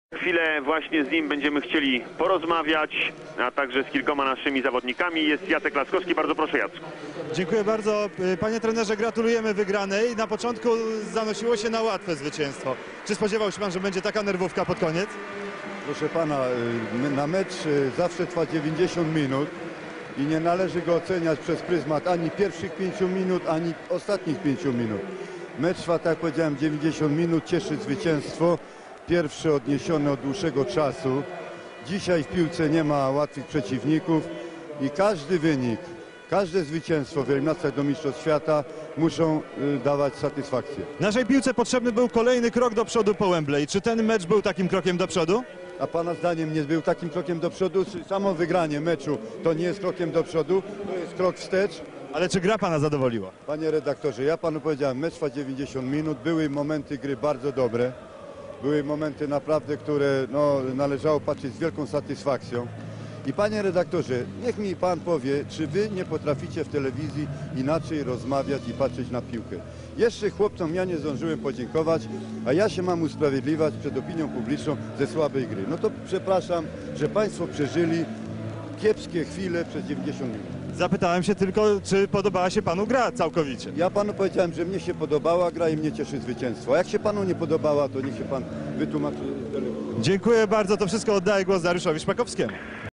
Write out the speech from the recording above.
Chwilę właśnie z nim będziemy chcieli porozmawiać, a także z kilkoma naszymi zawodnikami. Jest Jacek Laskowski. Bardzo proszę, Jacku. Dziękuję bardzo. Panie trenerze, gratulujemy wygranej. Na początku zanosiło się na łatwe zwycięstwo. Czy spodziewał się pan, że będzie taka nerwówka pod koniec? Proszę pana, na mecz zawsze trwa 90 minut i nie należy go oceniać przez pryzmat ani pierwszych 5 minut, ani ostatnich 5 minut. Mecz trwa, tak jak powiedziałem, 90 minut, cieszy zwycięstwo. Pierwsze odniesione od dłuższego czasu. Dzisiaj w piłce nie ma łatwych przeciwników i każdy wynik, każde zwycięstwo w eliminacjach do Mistrzostw Świata muszą dawać satysfakcję. Naszej piłce potrzebny był kolejny krok do przodu po Wembley. Czy ten mecz był takim krokiem do przodu? A pana zdaniem nie był takim krokiem do przodu? Samo wygranie meczu to nie jest krokiem do przodu, to jest krok wstecz. Ale czy gra pana zadowoliła? Panie redaktorze, ja panu powiedziałem, mecz trwa 90 minut, były momenty gry bardzo dobre. Były momenty naprawdę, które należało patrzeć z wielką satysfakcją. I panie redaktorze, niech mi pan powie, czy wy nie potraficie w telewizji inaczej rozmawiać i patrzeć na piłkę. Jeszcze chłopcom ja nie zdążyłem podziękować, a ja się mam usprawiedliwiać przed opinią publiczną ze słabej gry. No to przepraszam, że państwo przeżyli kiepskie chwile przez 90 minut. Zapytałem się tylko, czy podobała się panu gra całkowicie. Ja panu powiedziałem, że mnie się podobała gra i mnie cieszy zwycięstwo. A jak się panu nie podobała, to niech się pan wytłumaczy. Dziękuję bardzo. To wszystko oddaję głos Dariuszowi Szpakowskiemu.